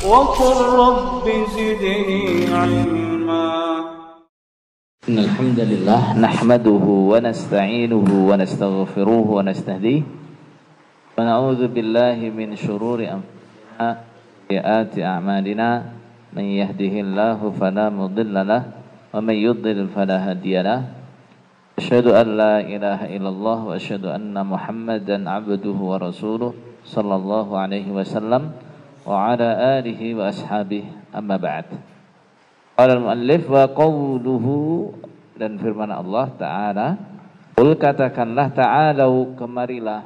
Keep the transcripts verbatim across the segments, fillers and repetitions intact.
وقل رب زدني علما. إن الحمد لله نحمده ونستعينه ونستغفره ونستهديه ونعوذ بالله من شرور أنفسنا وسيئات أعمالنا من يهده الله فلا مضل له ومن يضلل فلا هادي له أشهد أن لا إله إلا الله وأشهد أن محمدا عبده ورسوله صلى الله عليه وسلم وعلى آله وأصحابه أما بعد. Qala al-muallif wa qawluhu, dan firman Allah Ta'ala, qul katakanlah, ta'alau kemarilah,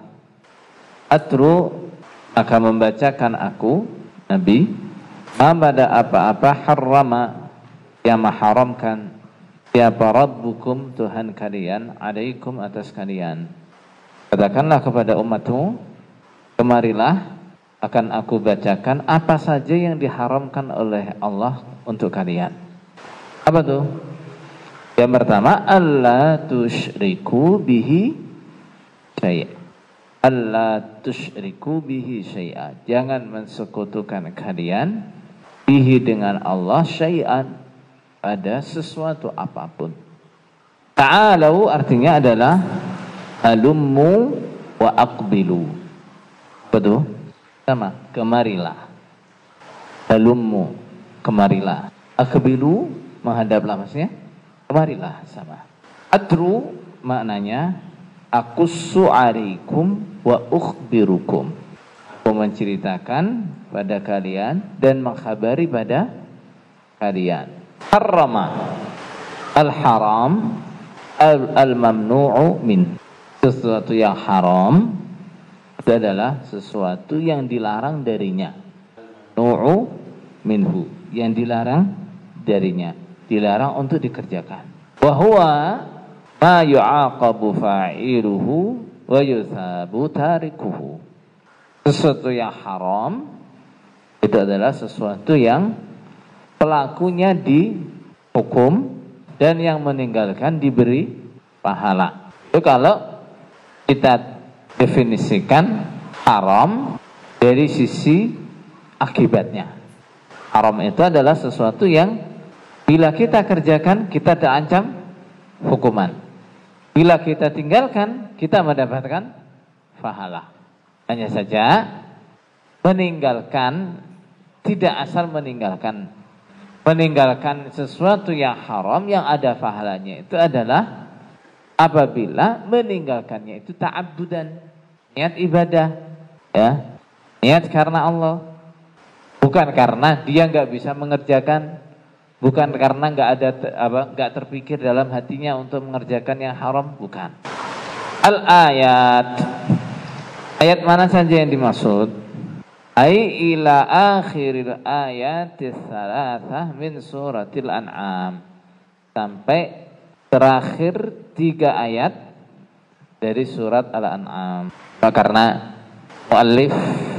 atru maka membacakan aku Nabi, ma pada apa-apa harrama yang mengharamkan, siapa rabbukum Tuhan kalian, alaikum atas kalian. Katakanlah kepada umatmu, kemarilah akan aku bacakan apa saja yang diharamkan oleh Allah untuk kalian. Apa tuh? Yang pertama, alla tusyriku bihi syai'a. Alla tusyriku bihi syai'a. Jangan mensekutukan kalian bihi dengan Allah syai'an, pada sesuatu apapun. Ta'alau artinya adalah halummu wa aqbilu. Betul? Sama, kemarilah. Halummu, kemarilah. Aqbilu, menghadaplah, maksudnya kemarilah, sama. Atru maknanya aqussu alaikum wa ukhbirukum. Aku menceritakan pada kalian dan mengkhabari pada kalian. Harrama, al-haram, al-mamnu'u min. Sesuatu yang haram itu adalah sesuatu yang dilarang darinya. Nu'u minhu, yang dilarang darinya, dilarang untuk dikerjakan. Wa huwa ma yu'aqabu fa'iluhu wa yuthabu tarikuhu. Sesuatu yang haram itu adalah sesuatu yang pelakunya dihukum dan yang meninggalkan diberi pahala. Itu kalau kita definisikan haram dari sisi akibatnya. Haram itu adalah sesuatu yang bila kita kerjakan kita terancam hukuman. Bila kita tinggalkan kita mendapatkan pahala. Hanya saja meninggalkan tidak asal meninggalkan. Meninggalkan sesuatu yang haram yang ada pahalanya itu adalah apabila meninggalkannya itu ta'abbudan, niat ibadah, ya, niat karena Allah, bukan karena dia nggak bisa mengerjakan, bukan karena nggak ada apa nggak terpikir dalam hatinya untuk mengerjakan yang haram, bukan. Al-ayat, ayat mana saja yang dimaksud? Ai ila akhiril ayatis salasah min suratil an'am, sampai terakhir tiga ayat dari surat Al-An'am. Karena muallif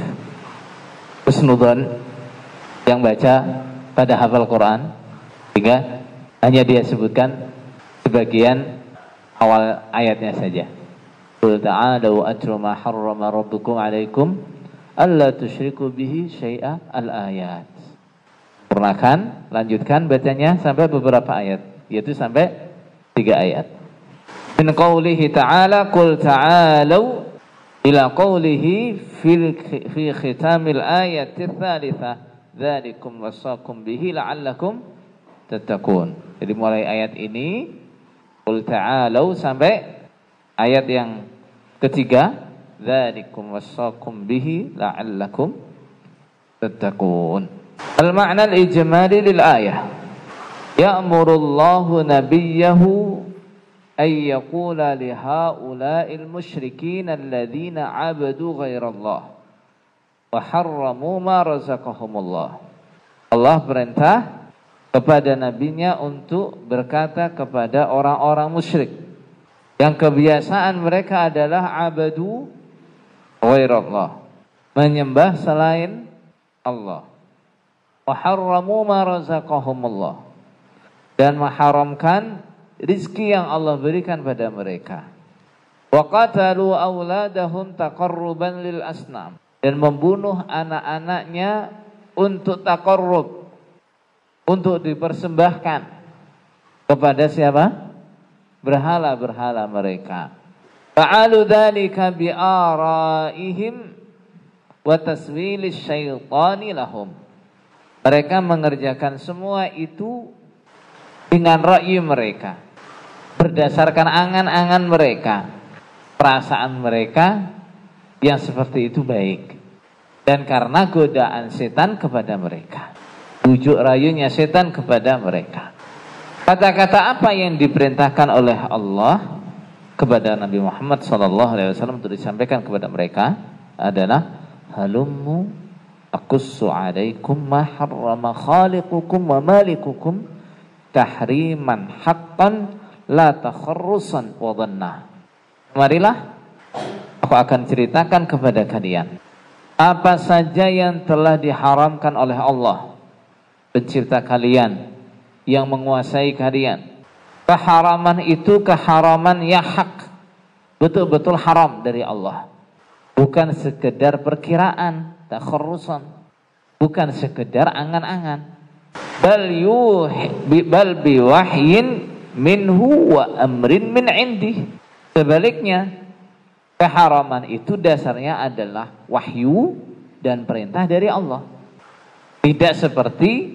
husnudzon yang baca pada hafal Quran, sehingga hanya dia sebutkan sebagian awal ayatnya saja. Qul ta'alu atlu ma harrama rabbukum 'alaikum alla tusyriku bihi syai'a, al-ayat. Sempurnakan, lanjutkan bacanya sampai beberapa ayat, yaitu sampai tiga ayat. Min qawlihi ta'ala qul ta'alu ila qawlihi fil fi khitamil ayati tsalitsah dzalikum wasaqum bihi la'allakum tattaqun. Jadi mulai ayat ini qul ta'alu sampai ayat yang ketiga, dzalikum wasaqum bihi la'allakum tattaqun. Al-ma'na al-ijmali lil ayah, ya'murullahu nabiyyahu ay yaqula li haula'il musyrikin alladhina 'abadu ghairallah wa harramu ma razaqahumullah. Allah perintah kepada nabinya untuk berkata kepada orang-orang musyrik yang kebiasaan mereka adalah abadu ghairallah, menyembah selain Allah. Wa harramu ma razaqahumullah, dan mengharamkan rizki yang Allah berikan pada mereka. Wa qatalu auladahum taqarruban lil asnam, dan membunuh anak-anaknya untuk taqarrub, untuk dipersembahkan kepada siapa? Berhala-berhala mereka. Fa'alu dzalika bi'araihim wa taswilis syaitani lahum. Mereka mengerjakan semua itu dengan ra'yu mereka, berdasarkan angan-angan mereka, perasaan mereka yang seperti itu baik, dan karena godaan setan kepada mereka, bujuk rayunya setan kepada mereka. Kata-kata apa yang diperintahkan oleh Allah kepada Nabi Muhammad sallallahu alaihi wasallam untuk disampaikan kepada mereka adalah halummu aqussu alaikum ma harrama khaliqukum wa malikukum tahriman haqqan la takharrusan wa dhanna. Marilah aku akan ceritakan kepada kalian apa saja yang telah diharamkan oleh Allah, pencipta kalian, yang menguasai kalian. Keharaman itu keharaman yang hak, betul-betul haram dari Allah, bukan sekedar perkiraan, takharrusan, bukan sekedar angan-angan. Bal yuhi bal biwahyin minhu wa amrin min indih. Sebaliknya, keharaman itu dasarnya adalah wahyu dan perintah dari Allah. Tidak seperti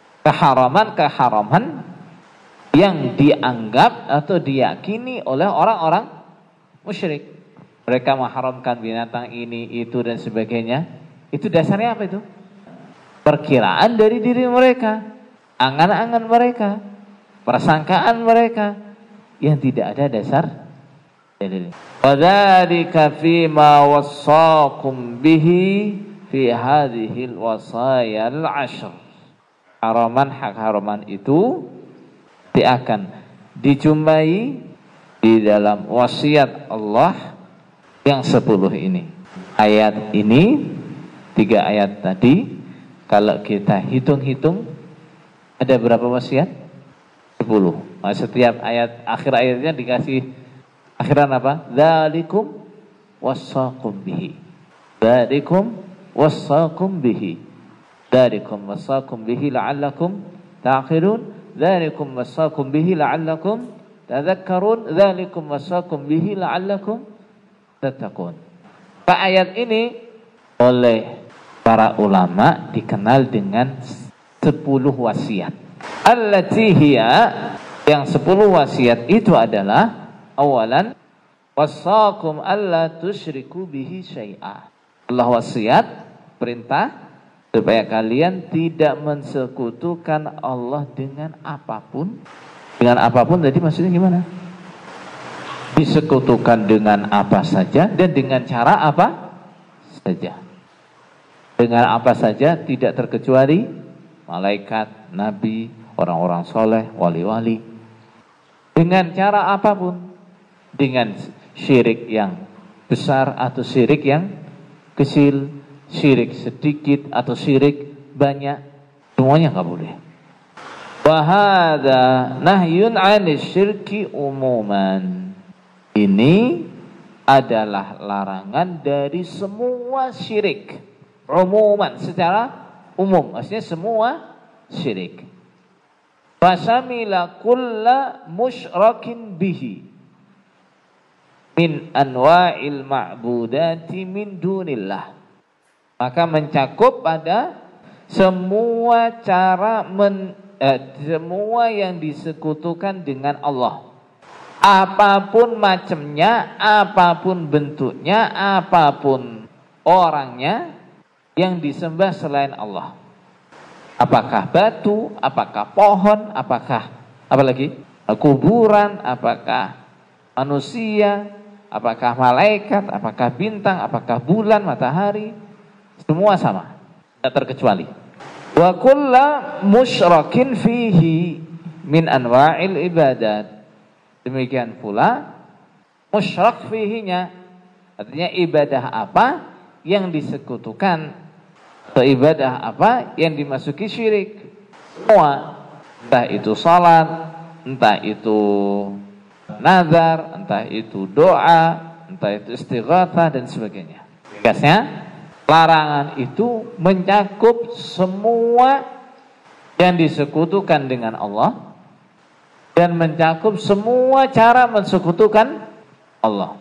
keharaman-keharaman yang dianggap atau diyakini oleh orang-orang musyrik. Mereka mengharamkan binatang ini, itu dan sebagainya. Itu dasarnya apa itu? Perkiraan dari diri mereka, angan-angan mereka, persangkaan mereka yang tidak ada dasar dalil. Wa dzalika fi ma wassaakum bihi fi hadhihi al-wasaya al-'ashr. Haraman, hak haraman itu dia akan dijumpai di dalam wasiat Allah yang sepuluh ini. Ayat ini, tiga ayat tadi, kalau kita hitung-hitung ada berapa wasiat? Sepuluh. Nah, setiap ayat, akhir ayatnya dikasih akhiran apa? Dzalikum wassaqum bihi. Dzalikum wassaqum bihi. Dzalikum wassaqum bihi la'allakum ta'qilun. Dzalikum wassaqum bihi la'allakum tadhakkarun. Dzalikum wassaqum bihi la'allakum tattaqun. Ayat ini oleh para ulama dikenal dengan sepuluh wasiat. Allati hiya, yang sepuluh wasiat itu adalah awalan wassaqum alla tusyriku bihi syai'a. Allah wasiat, perintah supaya kalian tidak mensekutukan Allah dengan apapun. Dengan apapun tadi maksudnya gimana? Disekutukan dengan apa saja dan dengan cara apa saja. Dengan apa saja tidak terkecuali malaikat, nabi, orang-orang soleh, wali-wali. Dengan cara apapun. Dengan syirik yang besar atau syirik yang kecil, syirik sedikit atau syirik banyak, semuanya nggak boleh. Wa hadza nahyun 'anil syirki umuman. Ini adalah larangan dari semua syirik, umuman, secara umum, maksudnya semua syirik. Fasamila kulla musyrakin bihi min anwa'il ma'budati min dunillah. Maka mencakup pada semua cara men, eh, semua yang disekutukan dengan Allah, apapun macamnya, apapun bentuknya, apapun orangnya yang disembah selain Allah. Apakah batu, apakah pohon, apakah apalagi kuburan, apakah manusia, apakah malaikat, apakah bintang, apakah bulan, matahari, semua sama, tidak terkecuali. Wa kullu musyrakin fihi min anwa'il ibadat. Demikian pula musyrak fihinya, artinya ibadah apa yang disekutukan atau ibadah apa yang dimasuki syirik. Semua, entah itu salat, entah itu nazar, entah itu doa, entah itu istighatsah dan sebagainya. Tegasnya Larangan itu mencakup semua yang disekutukan dengan Allah dan mencakup semua cara mensekutukan Allah.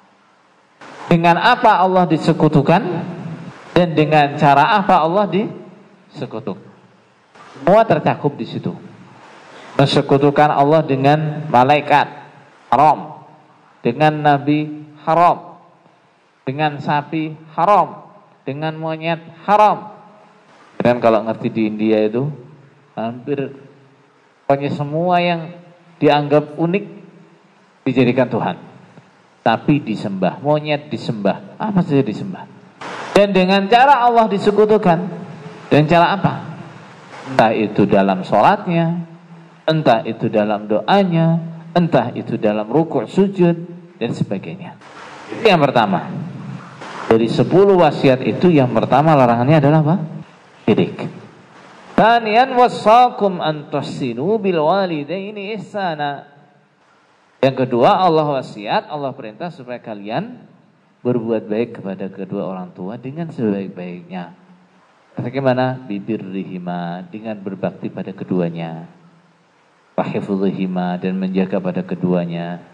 Dengan apa Allah disekutukan dan dengan cara apa Allah disekutukan. Semua tercakup di situ. Mensekutukan Allah dengan malaikat haram, dengan nabi haram, dengan sapi haram, dengan monyet haram. Dan kalau ngerti di India itu hampir pokoknya semua yang dianggap unik dijadikan Tuhan. Tapi disembah, monyet disembah, apa saja disembah. Dan dengan cara Allah disekutukan. Dan cara apa? Entah itu dalam sholatnya, entah itu dalam doanya, entah itu dalam rukuk sujud dan sebagainya. Itu yang pertama. Dari sepuluh wasiat itu yang pertama larangannya adalah apa? Syirik. Taniyan wasakum an tuhsinu bil walidaini ihsana. Yang kedua, Allah wasiat, Allah perintah supaya kalian berbuat baik kepada kedua orang tua dengan sebaik-baiknya. Bagaimana? Bibirrihima, dengan berbakti pada keduanya. Wahifudhihima, dan menjaga pada keduanya.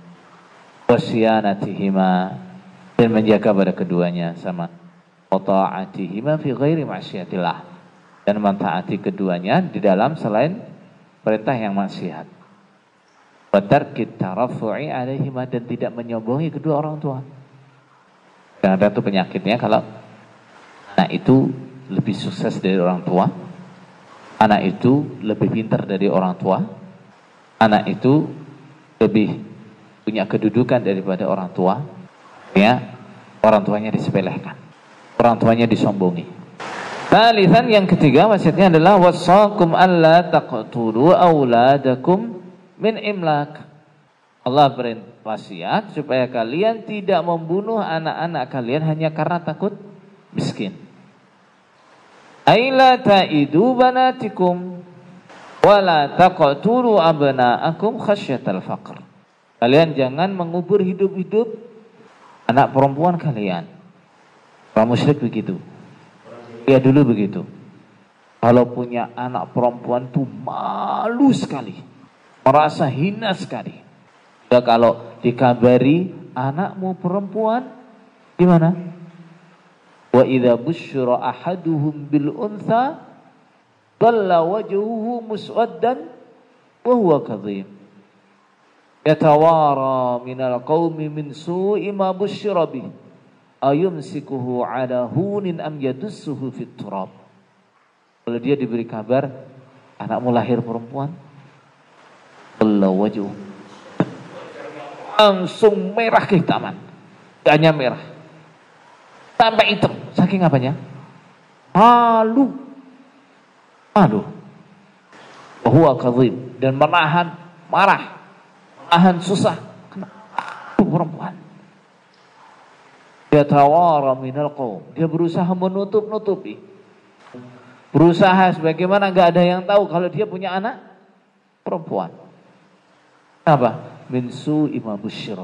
Wasyanatihima, dan menjaga pada keduanya. Sama wata'atihima fi ghairi ma'syiatillah, dan mentaati keduanya di dalam selain perintah yang maksiat. Wa tarkit tarafu'i alaihima, dan tidak menyombongi kedua orang tua. Dan ada tuh penyakitnya kalau anak itu lebih sukses dari orang tua, anak itu lebih pintar dari orang tua, anak itu lebih punya kedudukan daripada orang tua, ya, orang tuanya disepelekan, orang tuanya disombongi. Talisan, yang ketiga wasiatnya adalah wasakum alla taqtulu auladakum min imlak. Allah berwasiat supaya kalian tidak membunuh anak-anak kalian hanya karena takut miskin. Aila ta'idu banatikum wala taqtulu abna'akum khasyatal faqr. Kalian jangan mengubur hidup-hidup anak perempuan kalian. Orang musyrik begitu. Ya dulu begitu. Kalau punya anak perempuan tuh malu sekali, merasa hina sekali. Ya, kalau dikabari anakmu perempuan, gimana? Wa idza busyira ahaduhum bil untha dhalla wajhuhu muswaddan wa huwa kadhim yatawara minal qaumi min su'i ma busyira bih ayumsikuhu ala hunin am yadussuhu fit turab. Kalau dia diberi kabar anakmu lahir perempuan, dhalla wajhuhu, langsung merah kehitaman, gak hanya merah sampai hitam, saking apanya? Malu, malu. Huwa kadhib, dan menahan marah, menahan susah. Kenapa perempuan? Dia tawara minal qaum, dia berusaha menutup-nutupi, berusaha sebagaimana nggak ada yang tahu kalau dia punya anak perempuan. Apa? Min su'i ma busyirat.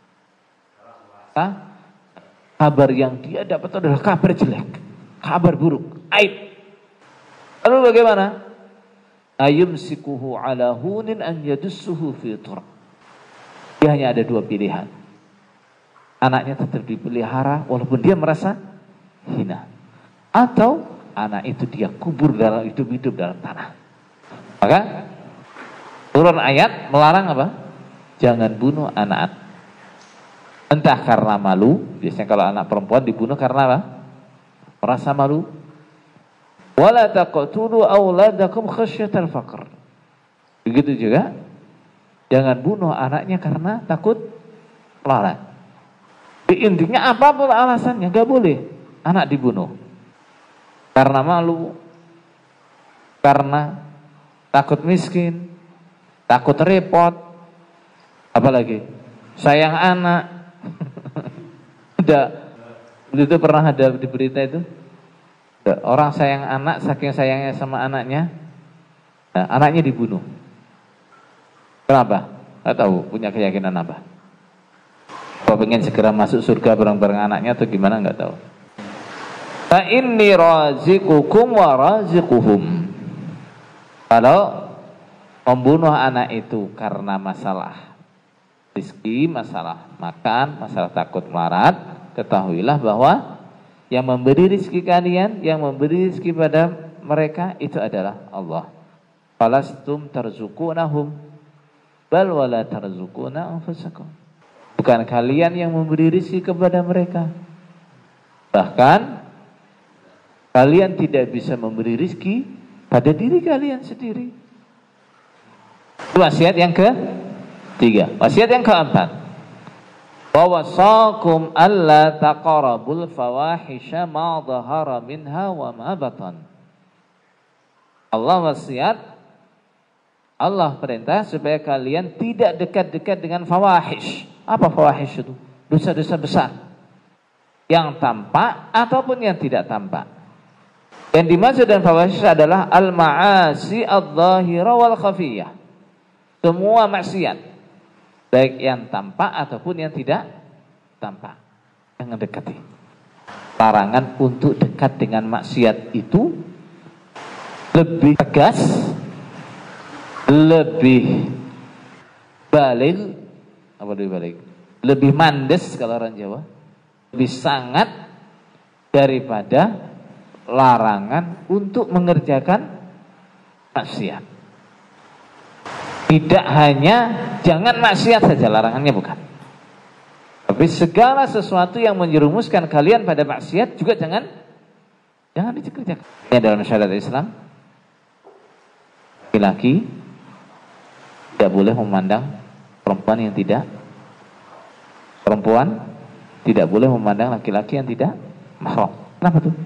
Kabar yang dia dapat adalah kabar jelek, kabar buruk, aib. Lalu bagaimana? Ayumsikuhu ala hunin an yadussuhu fi turab. Dia hanya ada dua pilihan. Anaknya tetap dipelihara walaupun dia merasa hina, atau anak itu dia kubur dalam hidup-hidup dalam tanah. Maka turun ayat melarang apa? Jangan bunuh anak-anak. Entah karena malu, biasanya kalau anak perempuan dibunuh karena apa? Merasa malu. Wala taqtulu auladakum khasyatal faqr. Begitu juga, jangan bunuh anaknya karena takut melarat. Intinya apapun alasannya, gak boleh anak dibunuh. Karena malu, karena takut miskin, takut repot, apalagi sayang anak. Udah, itu pernah ada di berita itu, orang sayang anak, saking sayangnya sama anaknya, nah, anaknya dibunuh. Kenapa? Gak tahu, punya keyakinan apa? Apa pengen segera masuk surga bareng-bareng anaknya atau gimana, gak tahu. fa inni raziqukum wa raziquhum. Kalau membunuh anak itu karena masalah rezeki, masalah makan, masalah takut melarat, ketahuilah bahwa yang memberi rezeki kalian, yang memberi rezeki pada mereka itu adalah Allah. Falastum tarzuqunahum bal wala tarzuquna anfusakum. Bukan kalian yang memberi rezeki kepada mereka, bahkan kalian tidak bisa memberi rezeki pada diri kalian sendiri. Wasiat yang ketiga. Wasiat yang keempat, wa wasakum alla taqrabul fawahisha ma dhahara minha wa ma batan. Allah wasiat, Allah perintah supaya kalian tidak dekat-dekat dengan fawahish. Apa fawahish itu? Dosa-dosa besar yang tampak ataupun yang tidak tampak. Yang dimaksud dengan fawahish adalah al-ma'asi adh-dhahira wal khafiyah. Semua maksiat, baik yang tampak ataupun yang tidak tampak. Jangan dekati. Larangan untuk dekat dengan maksiat itu lebih tegas, lebih balik, apa lebih balik? Lebih mandes kalau orang Jawa, lebih sangat daripada larangan untuk mengerjakan maksiat. Tidak hanya jangan maksiat saja larangannya, bukan. Tapi segala sesuatu yang menjerumuskan kalian pada maksiat juga jangan jangan dikerjakan. Ini dalam syariat Islam, laki-laki tidak boleh memandang perempuan yang tidak perempuan tidak boleh memandang laki-laki yang tidak mahram. Kenapa tuh?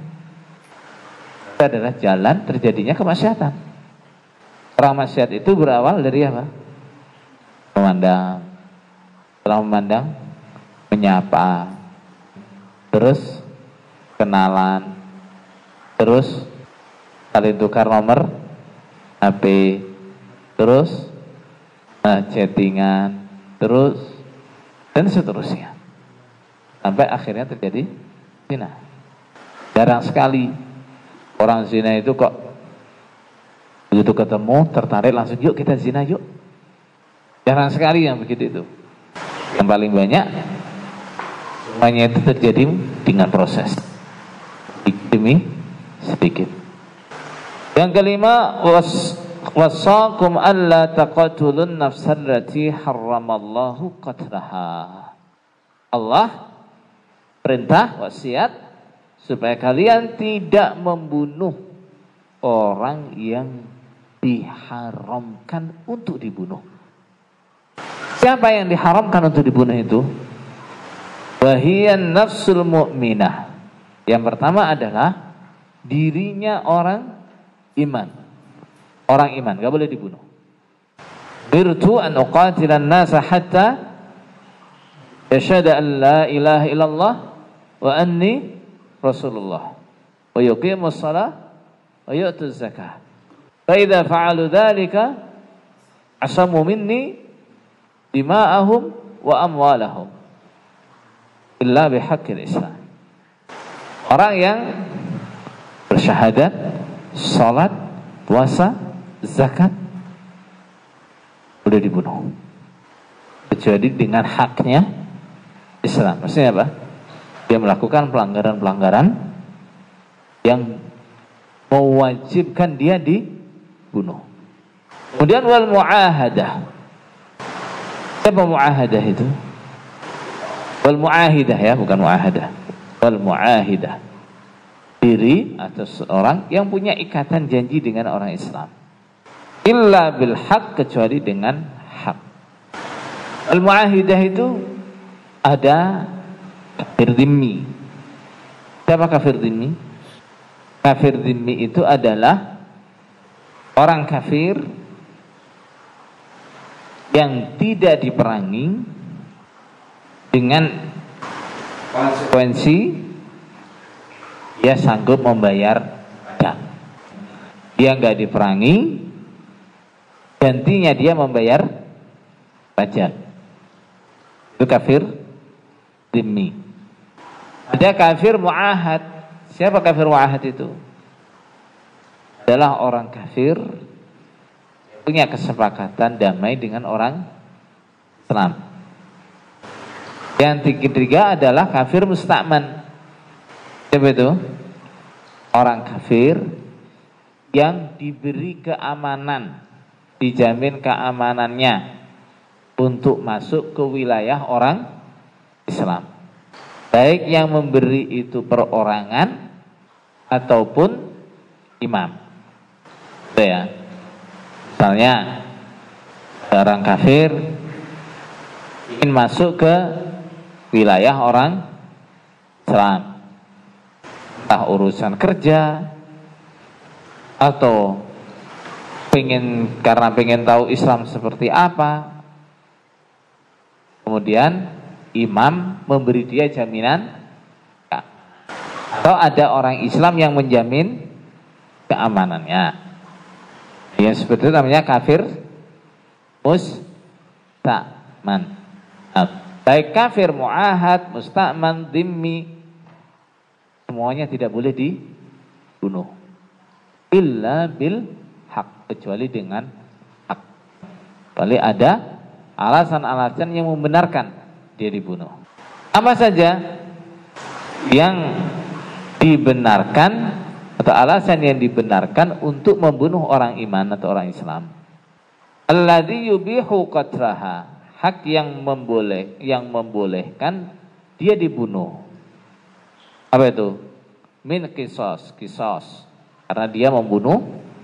Itu adalah jalan terjadinya kemaksiatan. Orang maksiat itu berawal dari apa? Memandang. Setelah memandang, menyapa, terus kenalan, terus saling tukar nomor H P, terus nah, chattingan, terus dan seterusnya, sampai akhirnya terjadi zina. Jarang sekali orang zina itu kok begitu ketemu tertarik langsung yuk kita zina yuk. Jarang sekali yang begitu itu. Yang paling banyak semuanya itu terjadi dengan proses demi sedikit. Yang kelima, was wasakum alla taqatulun nafsallati harramallahu qatlaha. Allah perintah wasiat supaya kalian tidak membunuh orang yang diharamkan untuk dibunuh. Siapa yang diharamkan untuk dibunuh itu? Wahiyan nafsul mu'minah. Yang pertama adalah dirinya orang iman. Orang iman gak boleh dibunuh. Birtu an uqatilan nasa hatta yashhadu an la ilaha illallah wa anni rasulullah wa yuqimus shalah wa yu'tuz zakah. Fa idza fa'alu dzalika asamu minni dima'ahum wa amwalahum illa bihaqqil Islam. Orang yang bersyahadat, salat, puasa, zakat boleh dibunuh kecuali dengan haknya Islam. Maksudnya apa? Dia melakukan pelanggaran-pelanggaran yang mewajibkan dia dibunuh. Kemudian wal muahadah. Apa muahadah itu? Wal muahidah ya, bukan muahadah. Wal muahidah. Diri atau seorang yang punya ikatan janji dengan orang Islam. Illa bil haq, kecuali dengan hak. Al muahidah itu ada kafir dhimmi. Siapa kafir dhimmi? Kafir dhimmi itu adalah orang kafir yang tidak diperangi dengan konsekuensi dia sanggup membayar pajak. Dia nggak diperangi, gantinya dia membayar pajak. Itu kafir dhimmi. Ada kafir muahad, Siapa kafir mu'ahad itu? Adalah orang kafir punya kesepakatan damai dengan orang Islam. Yang ketiga adalah kafir musta'man. Siapa itu? Orang kafir yang diberi keamanan, dijamin keamanannya untuk masuk ke wilayah orang Islam. Baik yang memberi itu perorangan ataupun imam. Itu ya. Misalnya orang kafir ingin masuk ke wilayah orang Islam, entah urusan kerja atau pengen karena pengen tahu Islam seperti apa, kemudian imam memberi dia jaminan, atau ada orang Islam yang menjamin keamanannya. Yang seperti itu namanya kafir musta'man. Nah, baik kafir mu'ahad, musta'man, dhimmi, semuanya tidak boleh dibunuh illa bil haq, kecuali dengan hak. Kecuali ada alasan-alasan yang membenarkan dia dibunuh. Apa saja yang dibenarkan atau alasan yang dibenarkan untuk membunuh orang iman atau orang Islam? Alladzi yubihu qatraha, hak yang memboleh yang membolehkan dia dibunuh. Apa itu? Min qisas, qisas, karena dia membunuh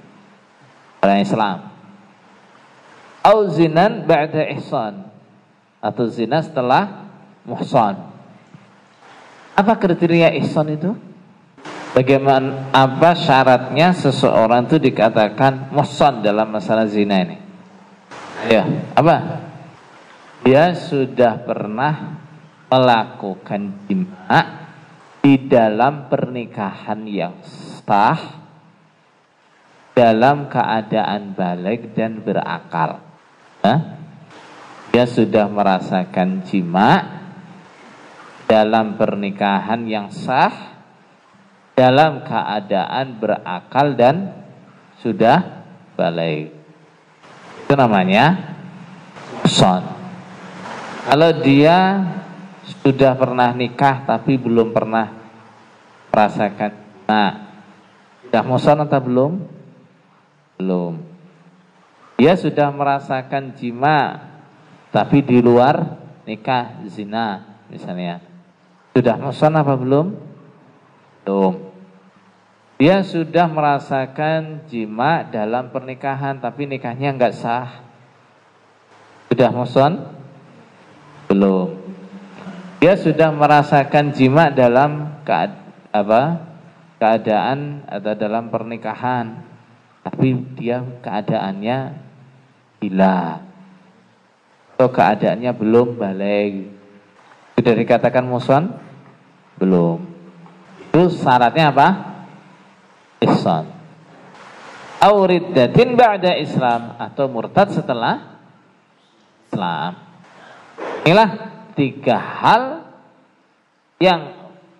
orang Islam. Au zinan ba'da ihsan, atau zina setelah muhsan. Apa kriteria ihsan itu? Bagaimana, apa syaratnya seseorang itu dikatakan muhsan dalam masalah zina ini? Ya, apa? Dia sudah pernah melakukan jima di dalam pernikahan yang sah, dalam keadaan balik dan berakal. Nah, dia sudah merasakan jima dalam pernikahan yang sah, dalam keadaan berakal dan sudah balik. Itu namanya muhsan. Kalau dia sudah pernah nikah tapi belum pernah merasakan, nah, sudah muhsan atau belum? Belum. Dia sudah merasakan jima tapi di luar nikah, zina misalnya, sudah muhsan apa belum? Belum. Dia sudah merasakan jima dalam pernikahan tapi nikahnya enggak sah, sudah muhsan? Belum. Dia sudah merasakan jima dalam kead apa keadaan atau dalam pernikahan, tapi dia keadaannya gila atau keadaannya belum balik, sudah dikatakan muhsan? Belum. Itu syaratnya apa? Ihsan. Au riddatin ba'da Islam, atau murtad setelah Islam. Inilah tiga hal yang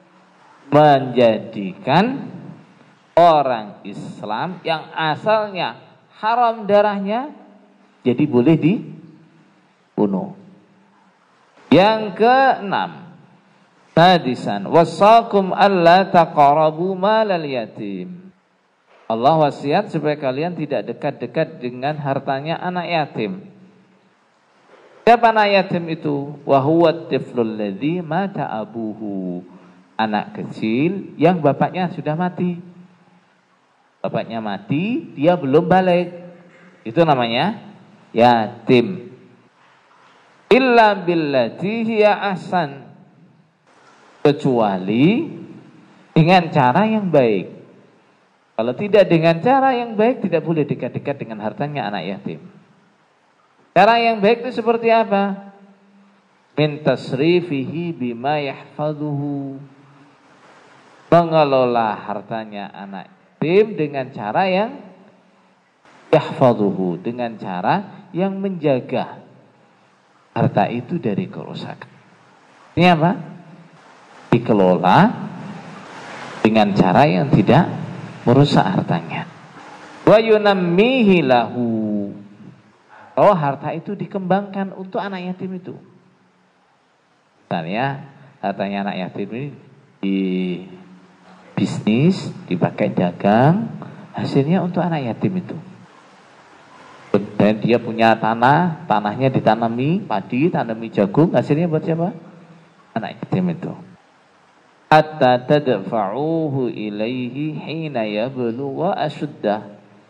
menjadikan orang Islam yang asalnya haram darahnya jadi boleh dibunuh. Yang keenam, sadisan, wasakum alla taqrabu malal yatim. Allah wasiat supaya kalian tidak dekat-dekat dengan hartanya anak yatim. Siapa anak yatim itu? Wa huwa tiflul ladzi mata abuhu, anak kecil yang bapaknya sudah mati. Bapaknya mati, dia belum balik. Itu namanya yatim. Illa billati hiya ahsan, kecuali dengan cara yang baik. Kalau tidak dengan cara yang baik, tidak boleh dekat-dekat dengan hartanya anak yatim. Cara yang baik itu seperti apa? Min tasrifihi bima yahfazuhu, mengelola hartanya anak yatim dengan cara yang yahfazuhu, dengan cara yang menjaga harta itu dari kerusakan. Ini apa? Dikelola dengan cara yang tidak merusak hartanya. Wa yunammihi lahu. Oh, harta itu dikembangkan untuk anak yatim itu. Misalnya hartanya anak yatim ini di bisnis, dipakai dagang, hasilnya untuk anak yatim itu. Dan dia punya tanah, tanahnya ditanami padi, tanami jagung, hasilnya buat siapa? Anak yatim itu. Hatta tadfa'uhu ilaihi hina yablugha ashuddah.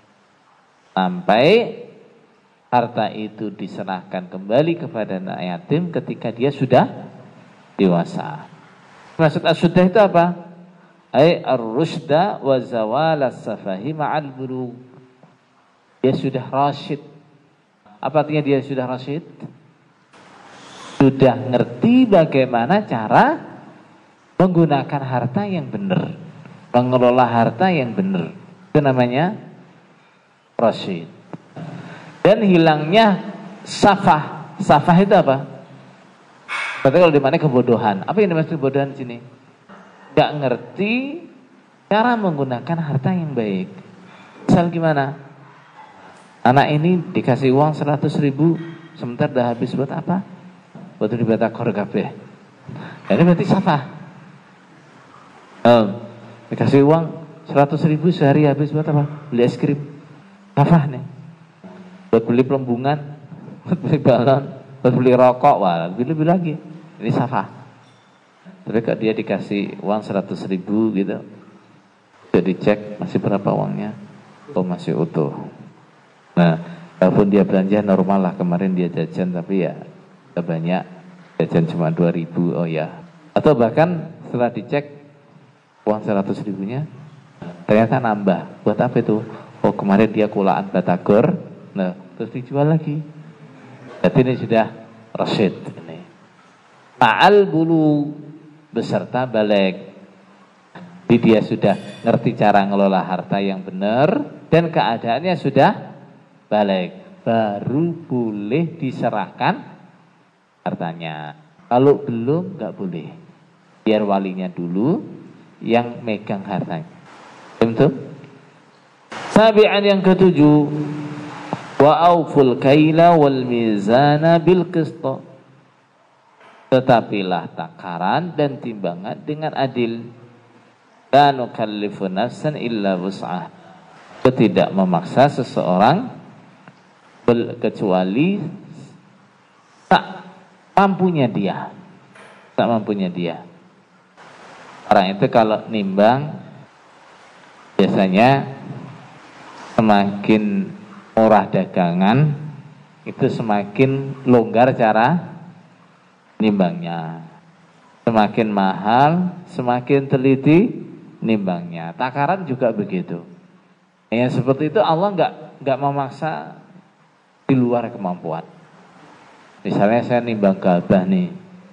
Sampai harta itu diserahkan kembali kepada anak yatim ketika dia sudah dewasa. Maksud ashuddah itu apa? Ai ar-rusyda wa zawal as-safahi ma'al bulugh. Dia sudah rasyid. Apa artinya dia sudah rasyid? Sudah ngerti bagaimana cara menggunakan harta yang benar, mengelola harta yang benar. Itu namanya rasyid. Dan hilangnya safah. Safah itu apa? Berarti kalau di mana kebodohan. Apa yang dimaksud kebodohan di sini? Gak ngerti cara menggunakan harta yang baik. Misal gimana? Anak ini dikasih uang seratus ribu, sebentar dah habis buat apa? Buat dibatakor kabeh. Ini berarti safah. Um, dikasih uang seratus ribu sehari habis buat apa? Beli es krim. Safah nih. Buat beli pelembungan, buat beli balon, buat beli rokok, wah lebih-lebih lagi. Ini safah. Tapi kalau dia dikasih uang seratus ribu gitu, jadi cek masih berapa uangnya? Oh masih utuh. Nah, walaupun dia belanja normal lah, kemarin dia jajan tapi ya tidak banyak, jajan cuma dua ribu, oh ya. Atau bahkan setelah dicek uang seratus ribunya ternyata nambah. Buat apa itu? Oh kemarin dia kulaan batagor, nah terus dijual lagi. Jadi ini sudah rasyid ini. Ma'al bulu beserta balik. Jadi dia sudah ngerti cara ngelola harta yang benar dan keadaannya sudah balik, baru boleh diserahkan hartanya. Kalau belum nggak boleh, biar walinya dulu yang megang hartanya. Betul? Sabi'an yang ketujuh, wa auful kaila wal mizana bil qista. Tetapilah takaran dan timbangan dengan adil. La nukallifu nafsan illa wus'ah. Tidak memaksa seseorang kecuali tak mampunya dia, tak mampunya dia. Orang itu kalau nimbang biasanya semakin murah dagangan itu semakin longgar cara nimbangnya. Semakin mahal semakin teliti nimbangnya. Takaran juga begitu. Yang seperti itu Allah nggak nggak memaksa di luar kemampuan. Misalnya saya nimbang gabah nih,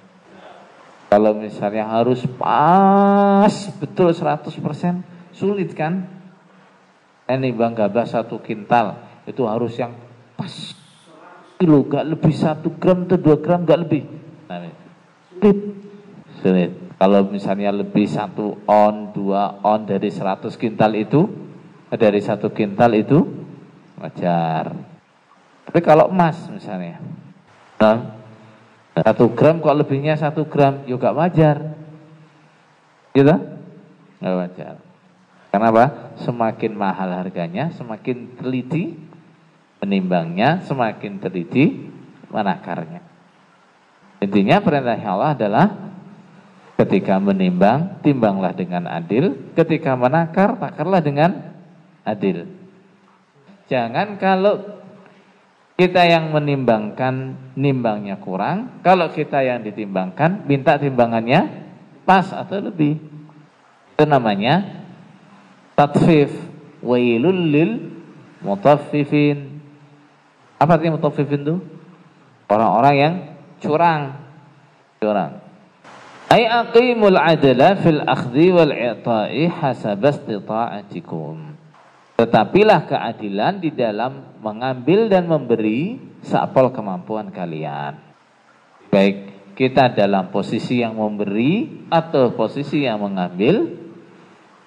kalau misalnya harus pas betul seratus persen sulit kan? Saya nimbang gabah satu kintal itu harus yang pas kilo, gak lebih satu gram atau dua gram, gak lebih. Nah, sulit, sulit. Kalau misalnya lebih satu on, dua on dari seratus kintal itu, dari satu kintal itu wajar. Tapi kalau emas misalnya, nah, satu gram kok lebihnya satu gram, juga wajar, gitu? Nggak wajar. Kenapa? Semakin mahal harganya, semakin teliti menimbangnya, semakin teliti menakarnya. Intinya perintah Allah adalah ketika menimbang, timbanglah dengan adil. Ketika menakar, takarlah dengan adil. Jangan kalau kita yang menimbangkan nimbangnya kurang, kalau kita yang ditimbangkan minta timbangannya pas atau lebih. Itu namanya tatfif. Wailul lil mutaffifin. Apa artinya mutaffifin itu? Orang-orang yang curang. Curang. Ai aqimul adla fil akhdhi wal i'ta'i hasaba istita'atikum. Tetapilah keadilan di dalam mengambil dan memberi seapol kemampuan kalian. Baik kita dalam posisi yang memberi atau posisi yang mengambil,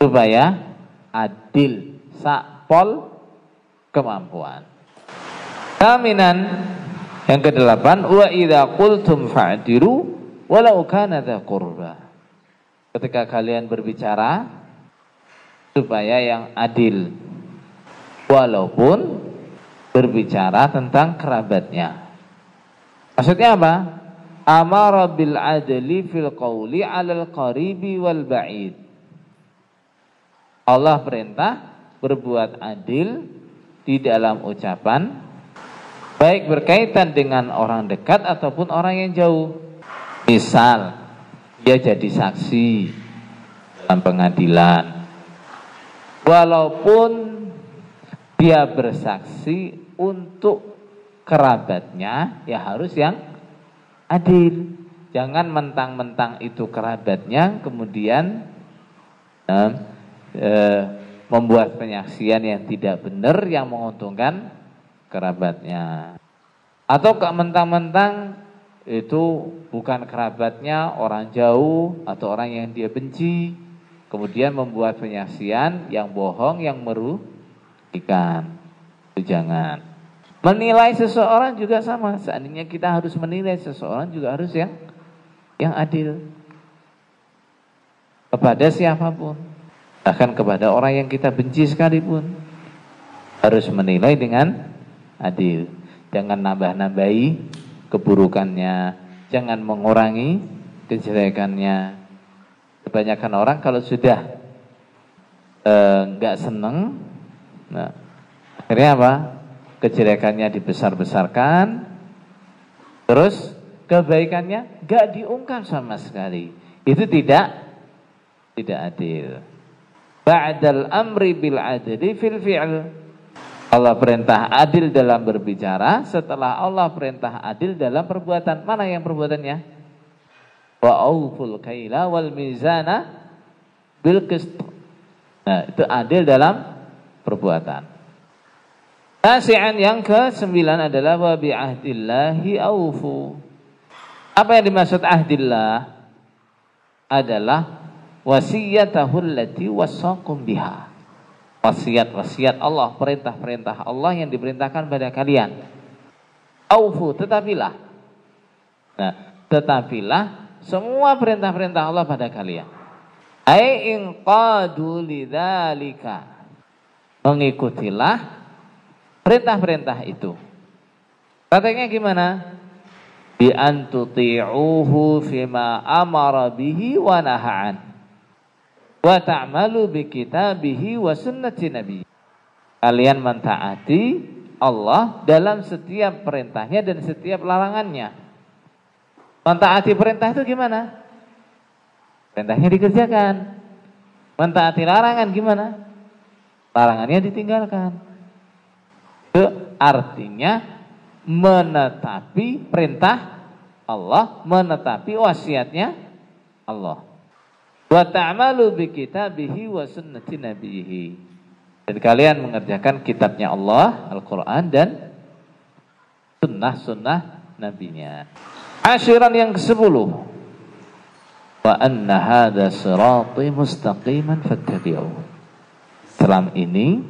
supaya adil sakpol kemampuan. Kaminan yang kedelapan, wa idza qultum fa'dilu walau kana dza qurba. Ketika kalian berbicara supaya yang adil walaupun berbicara tentang kerabatnya. Maksudnya apa? Amara bil adli fil qawli 'alal qaribi wal ba'id. Allah perintah berbuat adil di dalam ucapan, baik berkaitan dengan orang dekat ataupun orang yang jauh. Misal dia jadi saksi dalam pengadilan, walaupun dia bersaksi untuk kerabatnya, ya harus yang adil. Jangan mentang-mentang itu kerabatnya kemudian eh, eh, membuat penyaksian yang tidak benar yang menguntungkan kerabatnya. Atau mentang-mentang itu bukan kerabatnya, orang jauh atau orang yang dia benci, kemudian membuat penyaksian yang bohong, yang merugikan. Itu jangan. Menilai seseorang juga sama. Seandainya kita harus menilai seseorang juga harus yang yang adil kepada siapapun, bahkan kepada orang yang kita benci sekalipun harus menilai dengan adil. Jangan nambah-nambahi keburukannya, jangan mengurangi kejelekannya. Kebanyakan orang kalau sudah nggak e, seneng, nah, akhirnya apa? Kejelekannya dibesar-besarkan, terus kebaikannya nggak diungkap sama sekali. Itu tidak tidak adil. Ba'dal amri bil adli fil fi'l. Allah perintah adil dalam berbicara, setelah Allah perintah adil dalam perbuatan. Mana yang perbuatannya? Wa auful kaila wal mizana bil qist. Nah, itu adil dalam perbuatan. Tasi'an yang kesembilan adalah wa bi ahdillahi aufu. Apa yang dimaksud ahdillah? Adalah wasiyatahu allati wasaqum biha. Wasiat-wasiat Allah, perintah-perintah Allah yang diperintahkan pada kalian. Aufu, tetapilah. Nah, tetapilah semua perintah-perintah Allah pada kalian. Ai in qadu lidzalika. Mengikutilah perintah-perintah itu. Katanya gimana? Bi an tuti'uhu fima amara bihi wa naha'an. Wa ta'malu bi kitabihi wa sunnati nabi. Kalian mentaati Allah dalam setiap perintahnya dan setiap larangannya. Mentaati perintah itu gimana? Perintahnya dikerjakan. Mentaati larangan gimana? Larangannya ditinggalkan. Itu artinya menetapi perintah Allah, menetapi wasiatnya Allah. Wa ta'malu bi kitabihi wa sunnati nabiyhi. Dan kalian mengerjakan kitabnya Allah, Al-Quran, dan sunnah-sunnah nabinya. Asyiran yang kesepuluh. Wa anna hadha sirati mustaqiman fattabi'u. Islam ini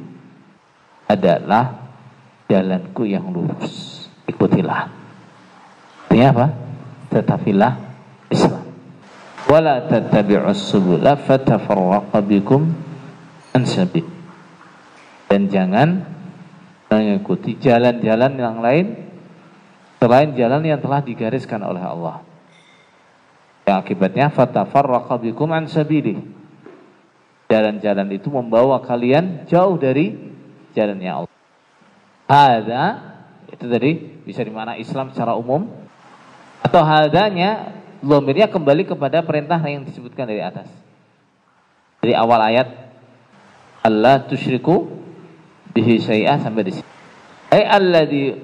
adalah jalanku yang lurus, ikutilah. Artinya apa? Tetapilah Islam. Wala tattabi'us subula fatafarraqa bikum an sabil. Dan jangan mengikuti jalan-jalan yang lain selain jalan yang telah digariskan oleh Allah. Yang akibatnya fatafarraqa bikum an sabili. Jalan-jalan itu membawa kalian jauh dari jalannya Allah. Hadza itu tadi bisa dimana Islam secara umum, atau hadanya dhamirnya kembali kepada perintah yang disebutkan dari atas. Dari awal ayat Allah tusyriku bihi syai'a sampai di sini. Ai alladzi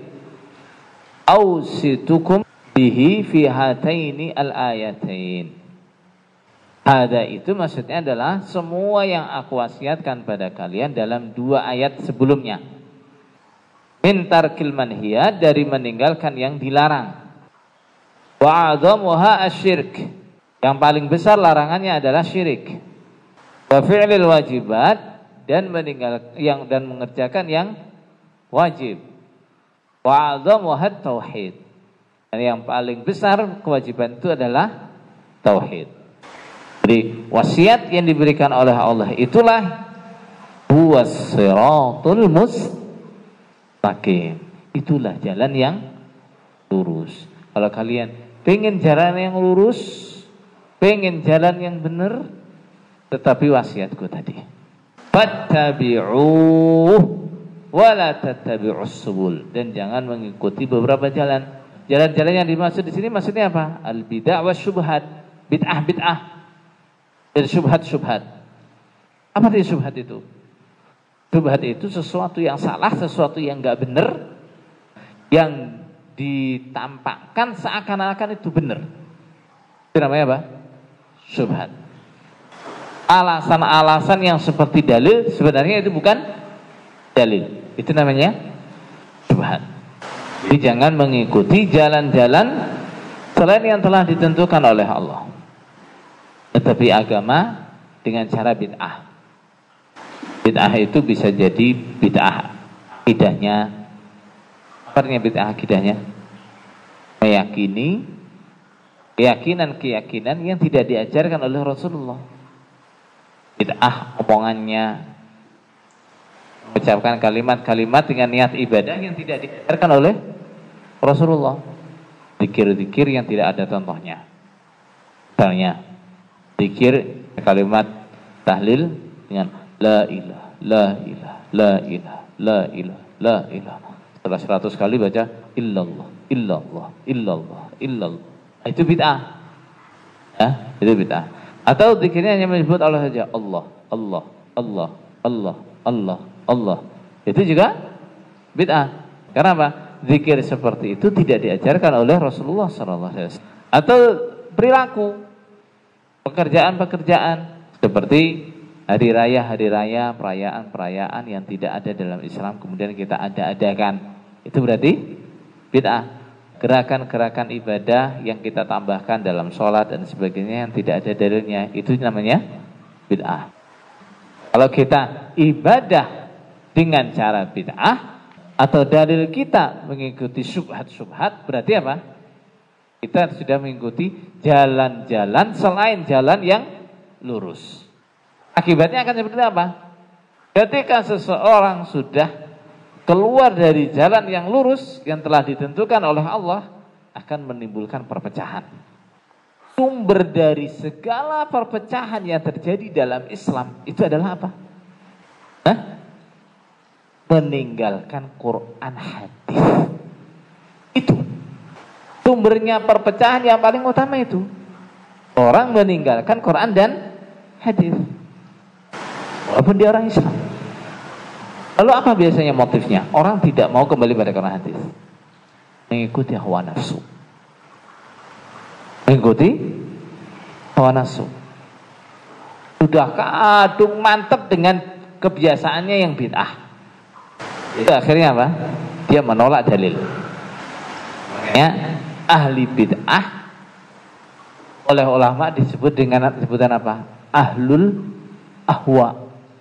ausitukum bihi fi hataini al-ayatain. Hada itu maksudnya adalah semua yang aku wasiatkan pada kalian dalam dua ayat sebelumnya. Min tarkil manhiya, dari meninggalkan yang dilarang. Wa 'adhamuha asy-syirk. Yang paling besar larangannya adalah syirik. wa fi'lil wajibat, dan meninggal yang dan mengerjakan yang wajib. Wa 'adzamuhat tauhid. Dan yang paling besar kewajiban itu adalah tauhid. Jadi wasiat yang diberikan oleh Allah itulah huwas siratul mustaqim. Itulah jalan yang lurus. Kalau kalian pengen jalan yang lurus, pengen jalan yang benar, tetapi wasiatku tadi, fattabi'uh wa la tattabi'us subul, dan jangan mengikuti beberapa jalan. Jalan-jalan yang dimaksud di sini maksudnya apa? Al bid'ah wa syubhat, bid'ah bid'ah dan syubhat syubhat. Apa itu syubhat itu? Syubhat itu sesuatu yang salah, sesuatu yang enggak benar, yang ditampakkan seakan-akan itu benar. Itu namanya apa? Syubhat. Alasan-alasan yang seperti dalil sebenarnya itu bukan dalil. Itu namanya syubhat. Jadi jangan mengikuti jalan-jalan selain yang telah ditentukan oleh Allah. Tetapi agama dengan cara bid'ah. Bid'ah itu bisa jadi bid'ah akidahnya. Apa artinya bid'ah akidahnya? Meyakini keyakinan-keyakinan yang tidak diajarkan oleh Rasulullah. Bid'ah omongannya, mengucapkan kalimat-kalimat dengan niat ibadah yang tidak diajarkan oleh Rasulullah. Zikir-zikir yang tidak ada contohnya. Misalnya zikir kalimat tahlil dengan la ilah, la ilah, la ilah, la ilah, la ilah. Setelah seratus kali baca illallah, illallah, illallah, illallah. Itu bid'ah. Ya, itu bid'ah. Atau zikirnya hanya menyebut Allah saja, Allah, Allah, Allah, Allah, Allah, Allah. Itu juga bid'ah. Karena apa? Zikir seperti itu tidak diajarkan oleh Rasulullah shallallahu alaihi wasallam. Atau perilaku, pekerjaan-pekerjaan seperti hari raya, hari raya, perayaan-perayaan yang tidak ada dalam Islam kemudian kita ada-adakan. Itu berarti bid'ah. Gerakan-gerakan ibadah yang kita tambahkan dalam sholat dan sebagainya yang tidak ada dalilnya, itu namanya bid'ah. Kalau kita ibadah dengan cara bid'ah atau dalil kita mengikuti syubhat-syubhat, berarti apa? Kita sudah mengikuti jalan-jalan selain jalan yang lurus. Akibatnya akan seperti apa? Ketika seseorang sudah keluar dari jalan yang lurus yang telah ditentukan oleh Allah, akan menimbulkan perpecahan. Sumber dari segala perpecahan yang terjadi dalam Islam itu adalah apa? Hah? Meninggalkan Quran hadis. Itu sumbernya perpecahan yang paling utama itu. Orang meninggalkan Quran dan hadis. Walaupun dia orang Islam. Lalu apa biasanya motifnya? Orang tidak mau kembali pada Quran hadis. Mengikuti hawa nafsu. Mengikuti hawa nafsu. Sudah kadung mantap dengan kebiasaannya yang bid'ah. Itu akhirnya apa? Dia menolak dalil. Makanya ahli bid'ah oleh ulama disebut dengan sebutan apa? Ahlul ahwa.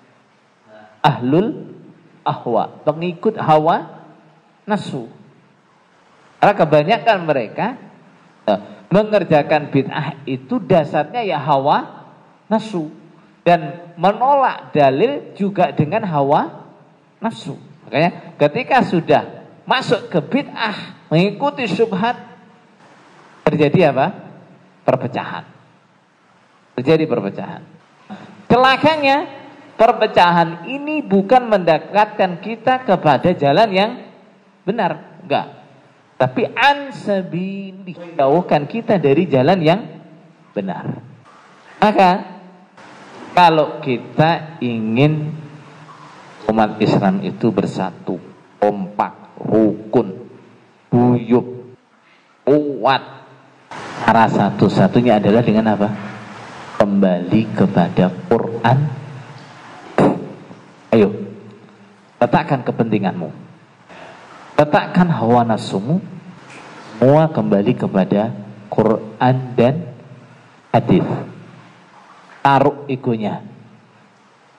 Ahlul ahwa, pengikut hawa nafsu. Karena kebanyakan mereka eh, mengerjakan bid'ah itu dasarnya ya hawa nafsu, dan menolak dalil juga dengan hawa nafsu. Makanya ketika sudah masuk ke bid'ah, mengikuti syubhat, terjadi apa? Perpecahan. Terjadi perpecahan. Celakanya perpecahan ini bukan mendekatkan kita kepada jalan yang benar, enggak. Tapi ansabili, jauhkan kita dari jalan yang benar. Maka kalau kita ingin umat Islam itu bersatu, kompak, rukun, guyup, kuat, cara satu-satunya adalah dengan apa? Kembali kepada Quran. Ayo, letakkan kepentinganmu, letakkan hawa nafsumu, semua kembali kepada Quran dan hadis. Taruh egonya,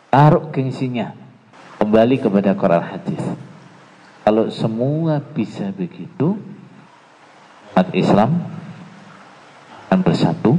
taruh gengsinya kembali kepada Quran hadis. Kalau semua bisa begitu, umat Islam akan bersatu,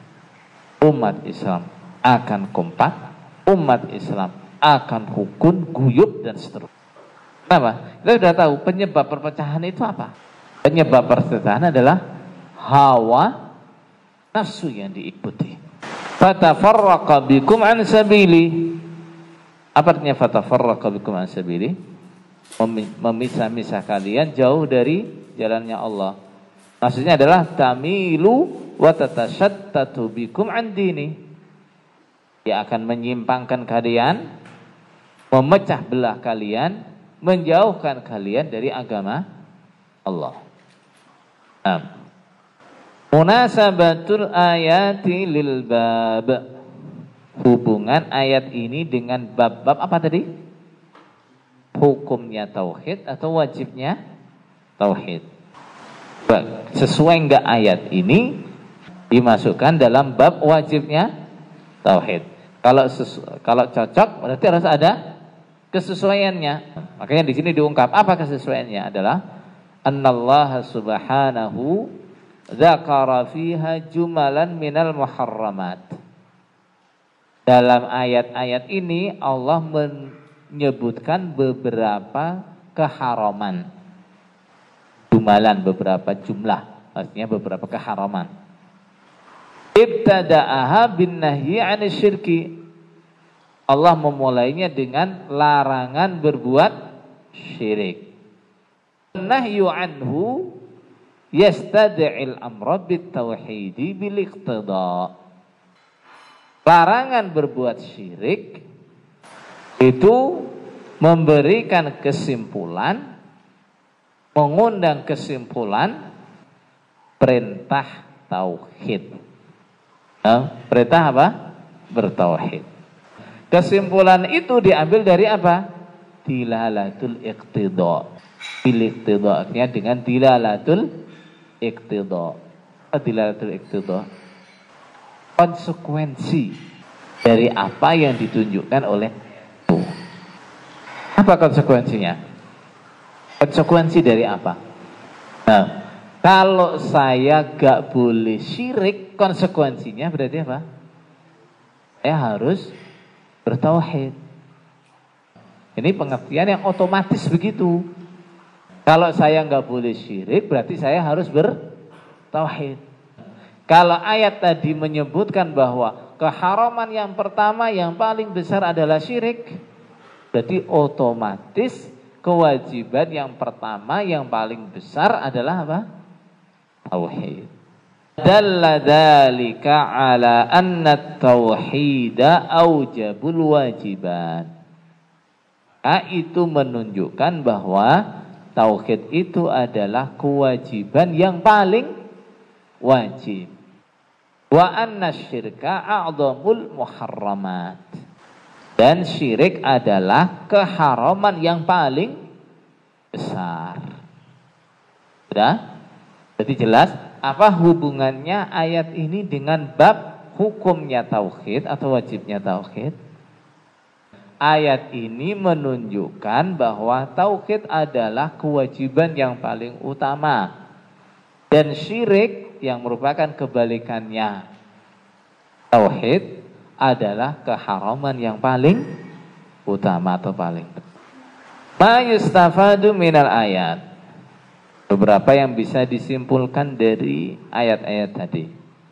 umat Islam akan kompak, umat Islam akan rukun, guyup, dan seterusnya. Kenapa? Kita sudah tahu penyebab perpecahan itu apa? Penyebab perpecahan adalah hawa nafsu yang diikuti. Fatafarraqa bikum an sabili. Apa artinya fatafarraqa bikum an sabili? Memisah-misah kalian jauh dari jalannya Allah. Maksudnya adalah tamilu wa tatashattatu bikum an dini. Dia akan menyimpangkan kalian, memecah belah kalian, menjauhkan kalian dari agama Allah. Nah, munasabatul ayati lil bab. Hubungan ayat ini dengan bab-bab apa tadi? Hukumnya tauhid atau wajibnya tauhid. Sesuai enggak ayat ini dimasukkan dalam bab wajibnya tauhid. Kalau sesu, kalau cocok berarti harus ada kesesuaiannya. Makanya di sini diungkap apa kesesuaiannya adalah annallaha subhanahu dzakara fiha jumalan minal muharramat. Dalam ayat-ayat ini Allah menyebutkan beberapa keharaman. Jumalan, beberapa jumlah, artinya beberapa keharaman. Ibtada'aha bin nahyi 'anil syirki. Allah memulainya dengan larangan berbuat syirik. Nahyu anhu yastad'il amra bit tauhidi bil iqtida. Larangan berbuat syirik itu memberikan kesimpulan, mengundang kesimpulan perintah tauhid. Nah, perintah apa? Bertauhid. Kesimpulan itu diambil dari apa? Dilalatul iqtida. Bil iqtida artinya dengan dilalatul iqtida. Dilalatul iqtida, konsekuensi dari apa yang ditunjukkan oleh itu. Apa konsekuensinya? Konsekuensi dari apa? Nah, kalau saya gak boleh syirik, konsekuensinya berarti apa? Saya harus bertauhid. Ini pengertian yang otomatis begitu. Kalau saya gak boleh syirik, berarti saya harus bertauhid. Kalau ayat tadi menyebutkan bahwa keharaman yang pertama yang paling besar adalah syirik, berarti otomatis kewajiban yang pertama yang paling besar adalah apa? Tauhid. Dalla dzalika ala anna at-tauhida aujabul wajiban. Nah, itu menunjukkan bahwa tauhid itu adalah kewajiban yang paling wajib. Wa anna syirka a'dhamul muharramat. Dan syirik adalah keharaman yang paling besar. Sudah? Jadi jelas apa hubungannya ayat ini dengan bab hukumnya tauhid atau wajibnya tauhid? Ayat ini menunjukkan bahwa tauhid adalah kewajiban yang paling utama. Dan syirik yang merupakan kebalikannya tauhid adalah keharaman yang paling utama atau paling. Ma yustafadu minal ayat. Beberapa yang bisa disimpulkan dari ayat-ayat tadi.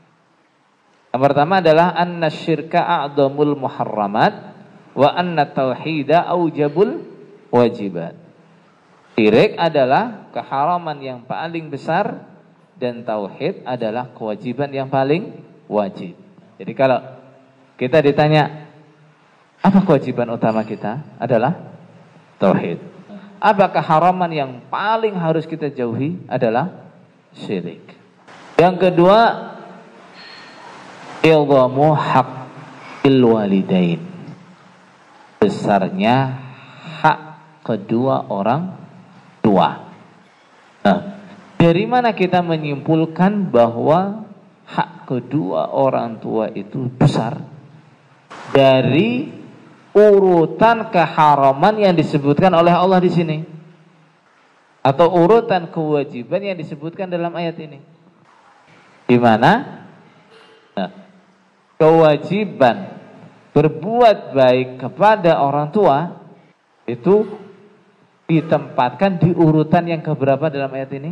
Yang pertama adalah anna syirka a'dhamul muharramat wa anna tauhida aujabul wajibat. Syirik adalah keharaman yang paling besar dan tauhid adalah kewajiban yang paling wajib. Jadi kalau kita ditanya apa kewajiban utama kita adalah tauhid. Apa keharaman yang paling harus kita jauhi adalah syirik. Yang kedua, idhamu haqqil walidain. Besarnya hak kedua orang tua. Nah, dari mana kita menyimpulkan bahwa hak kedua orang tua itu besar? Dari urutan keharaman yang disebutkan oleh Allah di sini, atau urutan kewajiban yang disebutkan dalam ayat ini. Di mana nah, kewajiban berbuat baik kepada orang tua itu ditempatkan di urutan yang keberapa dalam ayat ini?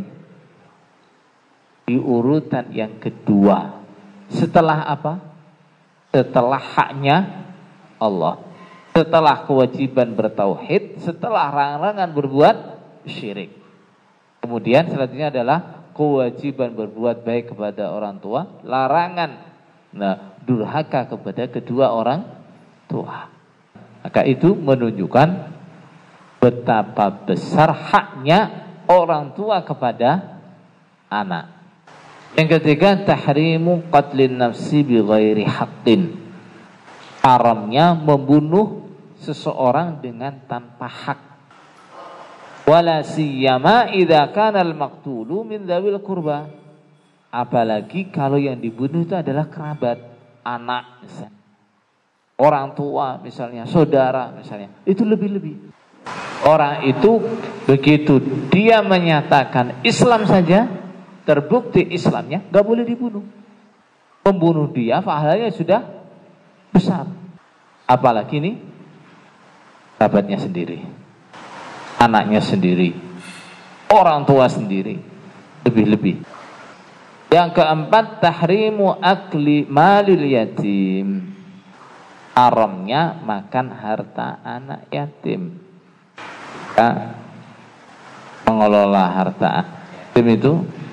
Di urutan yang kedua. Setelah apa? Setelah haknya Allah, setelah kewajiban bertauhid, setelah larangan berbuat syirik. Kemudian selanjutnya adalah kewajiban berbuat baik kepada orang tua, larangan nah durhaka kepada kedua orang tua. Maka itu menunjukkan betapa besar haknya orang tua kepada anak. Yang ketiga, tahrimu qatlin nafsi bi ghairi haqqin. Haramnya membunuh seseorang dengan tanpa hak. Wala siyama idza kana al-maqtulu min dzawil qurba. Apalagi kalau yang dibunuh itu adalah kerabat, anak misalnya, orang tua misalnya, saudara misalnya. Itu lebih-lebih. Orang itu begitu dia menyatakan Islam saja, terbukti Islamnya, gak boleh dibunuh. Membunuh dia pahalanya sudah besar. Apalagi ini sahabatnya sendiri, anaknya sendiri, orang tua sendiri, lebih-lebih. Yang keempat, tahrimu akli malil yatim. Haramnya makan harta anak yatim. Kita mengelola harta yatim itu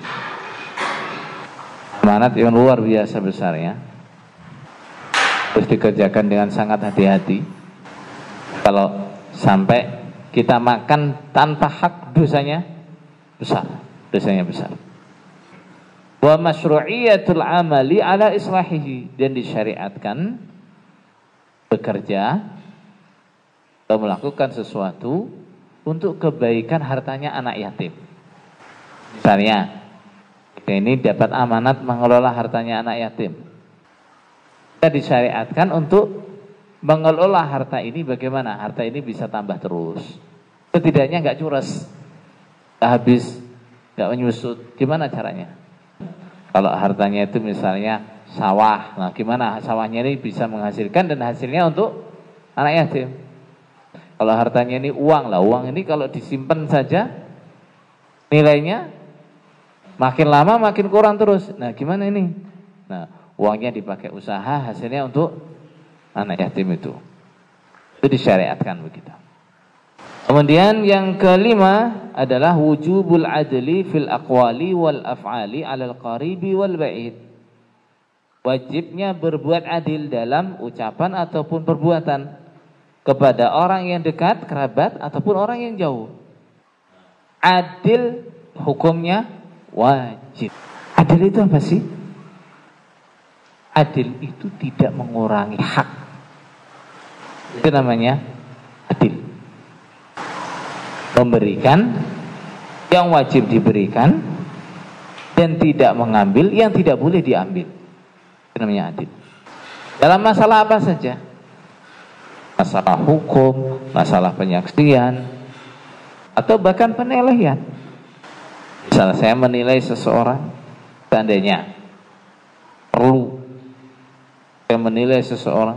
amanat yang luar biasa besarnya, harus dikerjakan dengan sangat hati-hati. Kalau sampai kita makan tanpa hak, dosanya besar, dosanya besar. Wa masyru'iyatul amali ala islahihi, dan disyariatkan bekerja atau melakukan sesuatu untuk kebaikan hartanya anak yatim. Misalnya kita ini dapat amanat mengelola hartanya anak yatim, kita disyariatkan untuk mengelola harta ini. Bagaimana harta ini bisa tambah terus, setidaknya nggak curas, nggak habis, nggak menyusut. Gimana caranya? Kalau hartanya itu misalnya sawah, nah gimana sawahnya ini bisa menghasilkan dan hasilnya untuk anak yatim. Kalau hartanya ini uang, lah uang ini kalau disimpan saja nilainya makin lama makin kurang terus. Nah gimana ini? Nah uangnya dipakai usaha, hasilnya untuk anak yatim itu. Itu disyariatkan begitu. Kemudian yang kelima adalah wujubul adli fil aqwali wal af'ali 'alal qaribi wal ba'id. Wajibnya berbuat adil dalam ucapan ataupun perbuatan kepada orang yang dekat, kerabat, ataupun orang yang jauh. Adil hukumnya wajib. Adil itu apa sih? Adil itu tidak mengurangi hak. Itu namanya adil. Memberikan yang wajib diberikan dan tidak mengambil yang tidak boleh diambil. Itu namanya adil. Dalam masalah apa saja? Masalah hukum, masalah penyaksian, atau bahkan penilaian. Misalnya saya menilai seseorang, seandainya perlu saya menilai seseorang,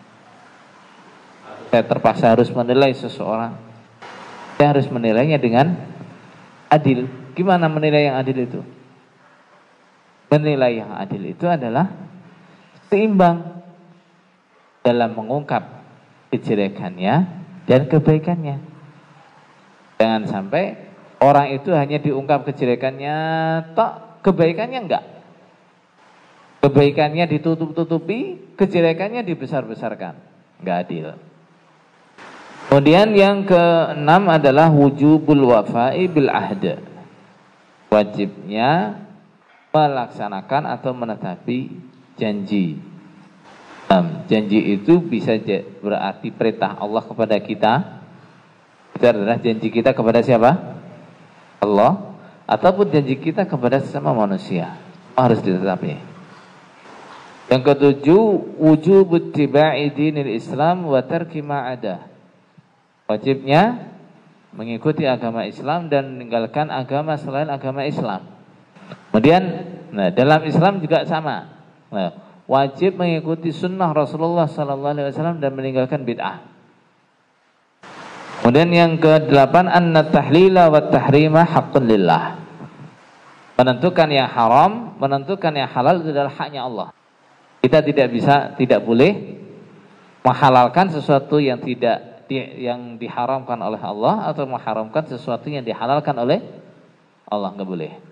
saya terpaksa harus menilai seseorang, saya harus menilainya dengan adil. Gimana menilai yang adil itu? Menilai yang adil itu adalah seimbang dalam mengungkap kejelekannya dan kebaikannya. Jangan sampai orang itu hanya diungkap kejelekannya, tok kebaikannya enggak. Kebaikannya ditutup-tutupi, kejelekannya dibesar-besarkan. Enggak adil. Kemudian yang keenam adalah wujubul wafa'i bil ahd. Wajibnya melaksanakan atau menetapi janji. Um, janji itu bisa berarti perintah Allah kepada kita. Itu adalah janji kita kepada siapa? Allah. Ataupun janji kita kepada sesama manusia. Harus ditetapi. Yang ketujuh, wujub ittiba'i dinil Islam wa tarki ma ada. Wajibnya mengikuti agama Islam dan meninggalkan agama selain agama Islam. Kemudian, nah, dalam Islam juga sama. Nah, wajib mengikuti sunnah Rasulullah sallallahu alaihi wasallam dan meninggalkan bid'ah. Kemudian yang kedelapan, anna tahlila wa tahrima haqqun lillah. Menentukan yang haram, menentukan yang halal itu adalah haknya Allah. Kita tidak bisa, tidak boleh menghalalkan sesuatu yang tidak di, yang diharamkan oleh Allah atau mengharamkan sesuatu yang dihalalkan oleh Allah, enggak boleh.